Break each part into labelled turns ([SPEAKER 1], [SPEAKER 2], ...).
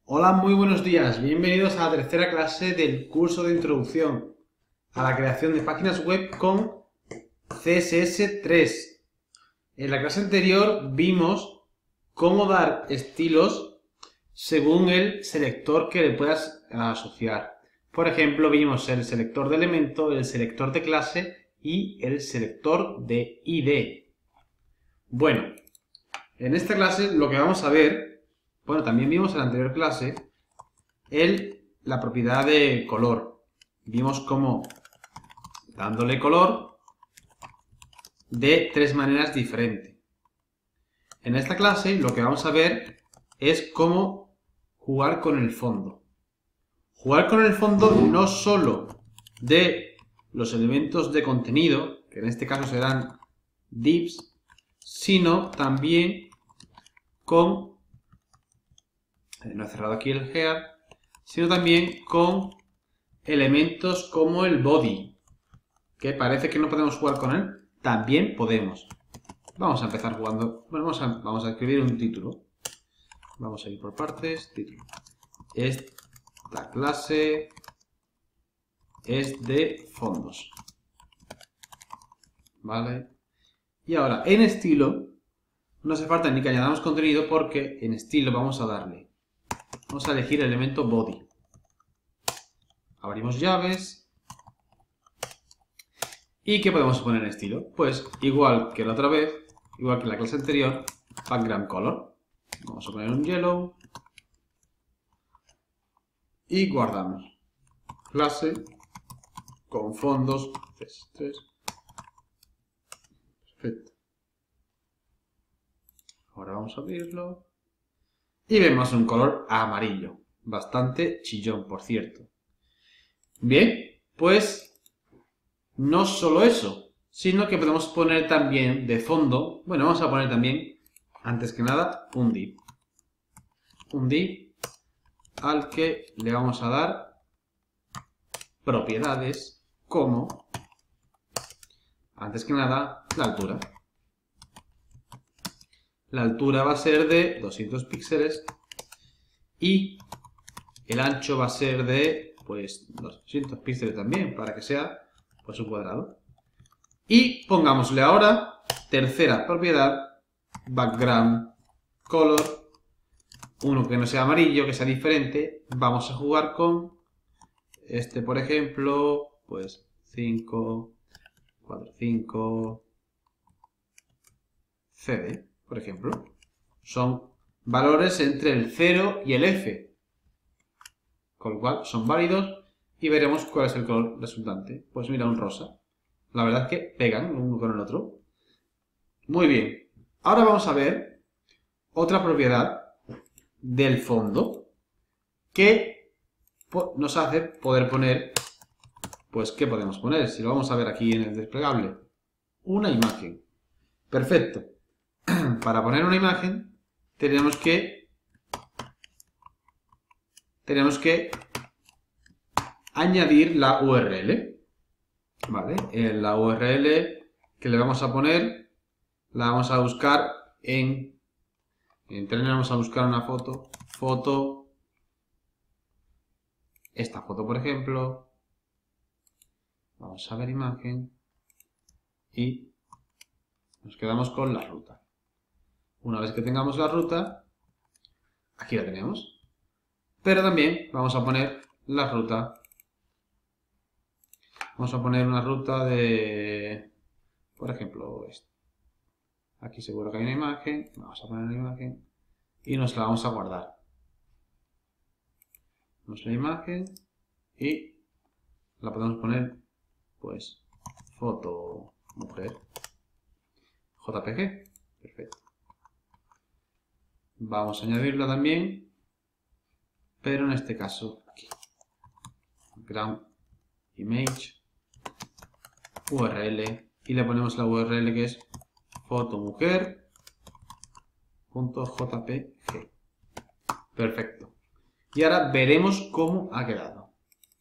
[SPEAKER 1] Hola, muy buenos días. Bienvenidos a la tercera clase del curso de introducción a la creación de páginas web con CSS3. En la clase anterior vimos cómo dar estilos según el selector que le puedas asociar. Por ejemplo, vimos el selector de elemento, el selector de clase y el selector de ID. Bueno, en esta clase lo que vamos a ver, también vimos en la anterior clase, la propiedad de color. Vimos cómo dándole color de tres maneras diferentes. En esta clase lo que vamos a ver es cómo jugar con el fondo. Jugar con el fondo no solo de los elementos de contenido, que en este caso serán divs, sino también con, no he cerrado aquí el header, sino también con elementos como el body, que parece que no podemos jugar con él, también podemos. Vamos a empezar jugando. Bueno, vamos a escribir un título. Vamos a ir por partes. Título. Esta clase es de fondos. ¿Vale? Y ahora, en estilo, no hace falta ni que añadamos contenido porque en estilo vamos a elegir el elemento body. Abrimos llaves. ¿Y qué podemos poner en estilo? Pues igual que la otra vez, igual que en la clase anterior, background color. Vamos a poner un yellow. Y guardamos. Clase con fondos CSS3. Perfecto. Ahora vamos a abrirlo. Y vemos un color amarillo. Bastante chillón, por cierto. Bien, pues no solo eso, sino que podemos poner también de fondo, bueno, vamos a poner también, antes que nada, un div. Un div al que le vamos a dar propiedades como, antes que nada, la altura. La altura va a ser de 200 píxeles y el ancho va a ser de, pues, 200 píxeles también, para que sea, pues, un cuadrado. Y pongámosle ahora, tercera propiedad, background color, uno que no sea amarillo, que sea diferente. Vamos a jugar con este, por ejemplo, pues 5, 4, 5, CD, por ejemplo. Son valores entre el 0 y el F, con lo cual son válidos y veremos cuál es el color resultante. Pues mira, un rosa. La verdad es que pegan uno con el otro. Muy bien. Ahora vamos a ver otra propiedad del fondo que nos hace poder poner, pues, ¿qué podemos poner? Si lo vamos a ver aquí en el desplegable. Una imagen. Perfecto. Para poner una imagen tenemos que añadir la URL. ¿Vale? La URL que le vamos a poner la vamos a buscar en Internet, vamos a buscar una foto, esta foto por ejemplo, vamos a ver imagen y nos quedamos con la ruta. Una vez que tengamos la ruta, aquí la tenemos, pero también vamos a poner la ruta. Vamos a poner una ruta de, por ejemplo, esto. Aquí seguro que hay una imagen, vamos a poner una imagen y nos la vamos a guardar. Vamos a la imagen y la podemos poner, pues, foto mujer, JPG, perfecto. Vamos a añadirla también, pero en este caso aquí, ground image, URL, y le ponemos la URL que es fotomujer.jpg. Perfecto. Y ahora veremos cómo ha quedado.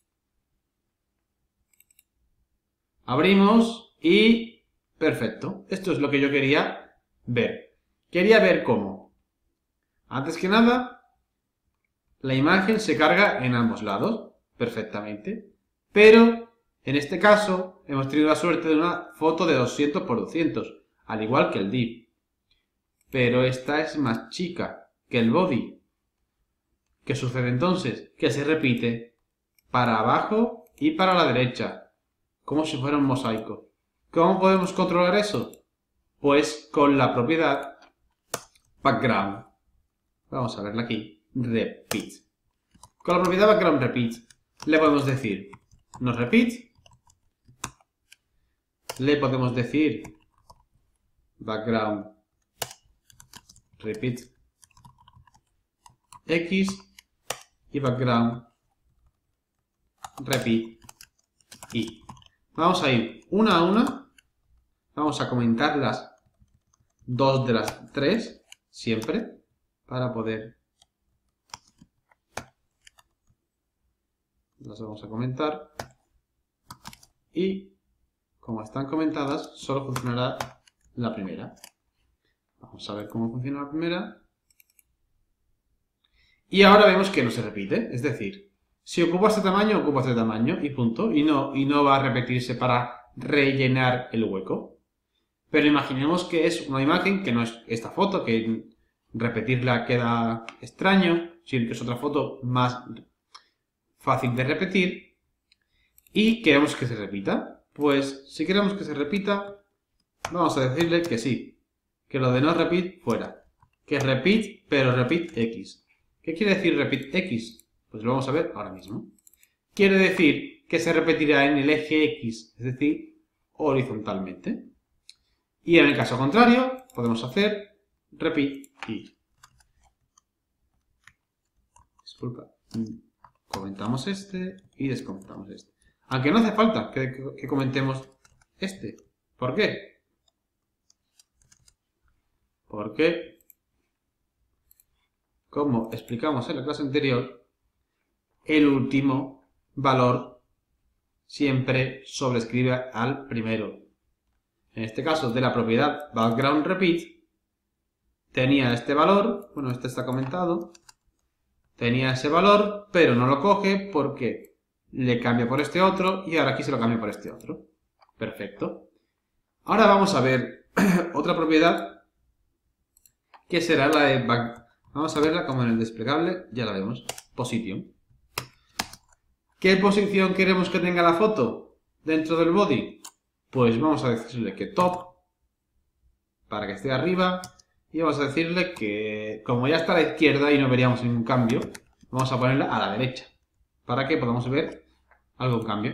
[SPEAKER 1] Abrimos y perfecto. Esto es lo que yo quería ver. Quería ver cómo, antes que nada, La imagen se carga en ambos lados, perfectamente. Pero, en este caso, hemos tenido la suerte de una foto de 200 por 200, al igual que el div. Pero esta es más chica que el body. ¿Qué sucede entonces? Que se repite para abajo y para la derecha, como si fuera un mosaico. ¿Cómo podemos controlar eso? Pues con la propiedad background. Vamos a verla aquí. Repeat. Con la propiedad background repeat le podemos decir no repeat. Le podemos decir background repeat X y background repeat Y. Vamos a ir una a una. Vamos a comentar las dos de las tres siempre para poder. Las vamos a comentar. Y como están comentadas, solo funcionará la primera. Vamos a ver cómo funciona la primera. Y ahora vemos que no se repite. Es decir, si ocupa este tamaño y punto. Y no va a repetirse para rellenar el hueco. Pero imaginemos que es una imagen que no es esta foto, que repetirla queda extraño, sino que es otra foto más fácil de repetir. Y queremos que se repita. Pues si queremos que se repita, vamos a decirle que sí. Que lo de no repeat fuera. Que repeat, pero repeat X. ¿Qué quiere decir repeat X? Pues lo vamos a ver ahora mismo. Quiere decir que se repetirá en el eje X, es decir, horizontalmente. Y en el caso contrario, podemos hacer repeat Y. Disculpa. Comentamos este y descomentamos este. Aunque no hace falta que comentemos este. ¿Por qué? Porque, como explicamos en la clase anterior, el último valor siempre sobrescribe al primero. En este caso, de la propiedad background repeat, tenía este valor, bueno, este está comentado, tenía ese valor, pero no lo coge porque le cambia por este otro y ahora aquí se lo cambia por este otro. Perfecto. Ahora vamos a ver otra propiedad que será la de Vamos a verla como en el desplegable, ya la vemos. Position. ¿Qué posición queremos que tenga la foto dentro del body? Pues vamos a decirle que top, para que esté arriba, y vamos a decirle que, como ya está a la izquierda y no veríamos ningún cambio, vamos a ponerla a la derecha, para que podamos ver algún cambio.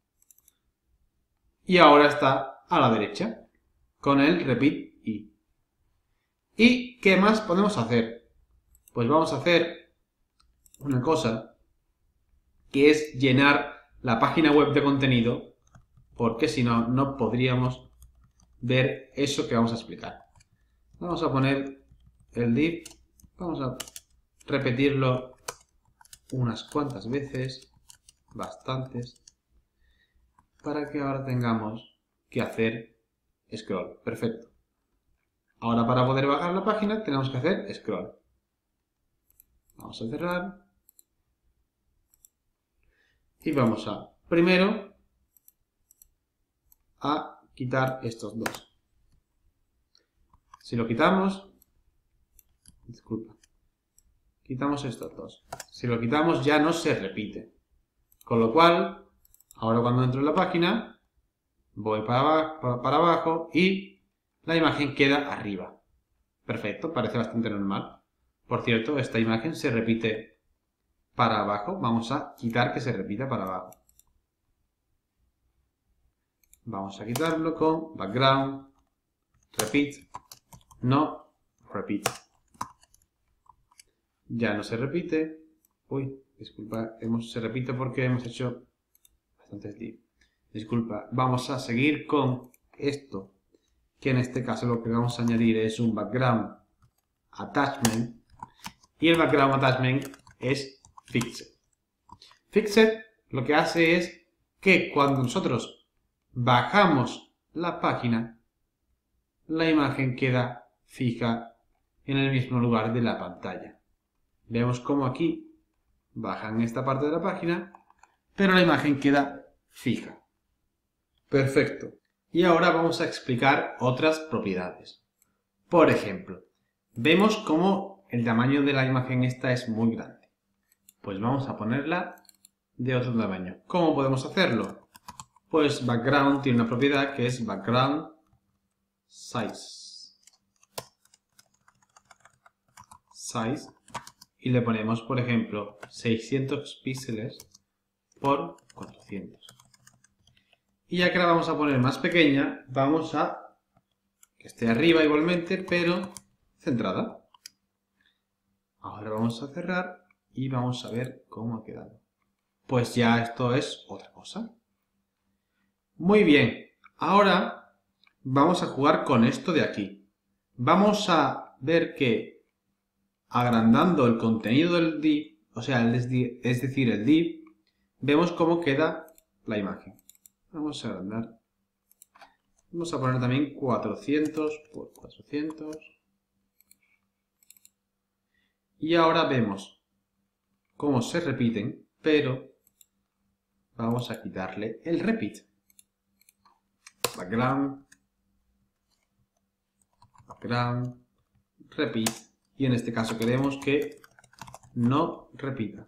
[SPEAKER 1] Y ahora está a la derecha, con el repeat Y. ¿Y qué más podemos hacer? Pues vamos a hacer una cosa, que es llenar la página web de contenido, porque si no, no podríamos ver eso que vamos a explicar. Vamos a poner el div, vamos a repetirlo unas cuantas veces, bastantes, para que ahora tengamos que hacer scroll. Perfecto. Ahora para poder bajar la página tenemos que hacer scroll. Vamos a cerrar. Y vamos a, primero, a quitar estos dos. Si lo quitamos, disculpa, quitamos estos dos. Si lo quitamos ya no se repite. Con lo cual, ahora cuando entro en la página, voy para abajo y la imagen queda arriba. Perfecto, parece bastante normal. Por cierto, esta imagen se repite para abajo. Vamos a quitar que se repita para abajo. Vamos a quitarlo con background, repeat, no repeat. Ya no se repite. Uy, disculpa, se repite porque hemos hecho bastantes div. Disculpa, vamos a seguir con esto, que en este caso lo que vamos a añadir es un background attachment. Y el background attachment es fixed. Fixed lo que hace es que cuando nosotros bajamos la página, la imagen queda fija en el mismo lugar de la pantalla. Vemos como aquí bajan esta parte de la página, pero la imagen queda fija. Perfecto. Y ahora vamos a explicar otras propiedades. Por ejemplo, vemos cómo el tamaño de la imagen esta es muy grande. Pues vamos a ponerla de otro tamaño. ¿Cómo podemos hacerlo? Pues background tiene una propiedad que es background size. Y le ponemos, por ejemplo, 600 píxeles por 400. Y ya que la vamos a poner más pequeña, vamos a que esté arriba igualmente, pero centrada. Ahora vamos a cerrar y vamos a ver cómo ha quedado. Pues ya esto es otra cosa. Muy bien, ahora vamos a jugar con esto de aquí. Vamos a ver que agrandando el contenido del div, o sea, es decir, el div, vemos cómo queda la imagen. Vamos a agrandar. Vamos a poner también 400 por 400. Y ahora vemos cómo se repiten, pero vamos a quitarle el repeat. Background, repeat. Y en este caso queremos que no repita.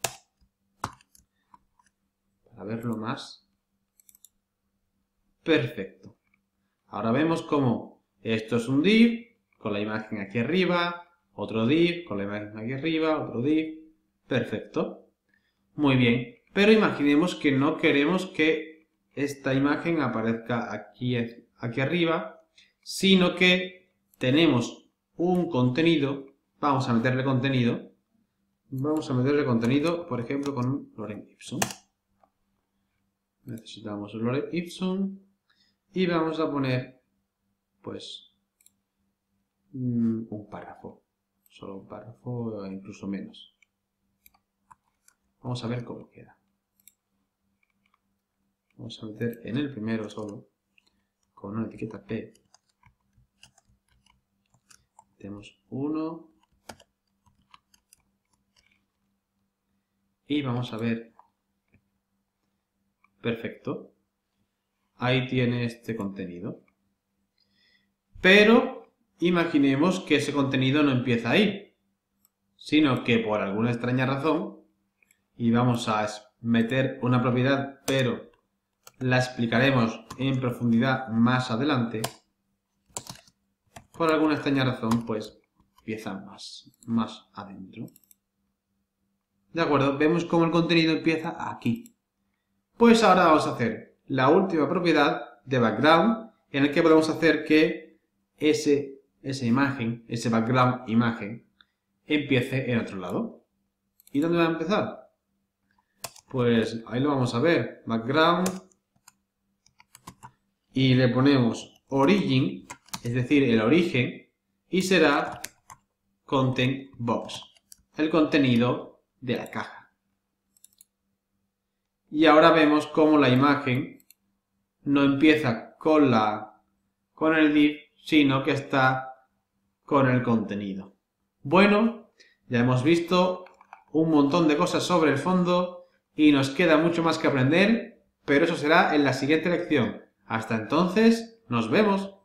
[SPEAKER 1] Para verlo más. Perfecto. Ahora vemos cómo esto es un div con la imagen aquí arriba, otro div con la imagen aquí arriba, otro div. Perfecto. Muy bien. Pero imaginemos que no queremos que esta imagen aparezca aquí arriba, sino que tenemos un contenido. Vamos a meterle contenido. Por ejemplo, con un lorem ipsum. Necesitamos un lorem ipsum. Y vamos a poner, pues, un párrafo. Solo un párrafo o incluso menos. Vamos a ver cómo queda. Vamos a meter en el primero solo, con una etiqueta P. Tenemos 1. Y vamos a ver. Perfecto. Ahí tiene este contenido. Pero imaginemos que ese contenido no empieza ahí, sino que por alguna extraña razón, y vamos a meter una propiedad, pero la explicaremos en profundidad más adelante, por alguna extraña razón, pues empieza más adentro. ¿De acuerdo? Vemos cómo el contenido empieza aquí. Pues ahora vamos a hacer la última propiedad de background, en el que podemos hacer que esa imagen, ese background imagen, empiece en otro lado. ¿Y dónde va a empezar? Pues ahí lo vamos a ver. Background. Y le ponemos origin, es decir, el origen, y será content box, el contenido de la caja. Y ahora vemos cómo la imagen no empieza con el div, sino que está con el contenido. Bueno, ya hemos visto un montón de cosas sobre el fondo y nos queda mucho más que aprender, pero eso será en la siguiente lección. Hasta entonces, nos vemos.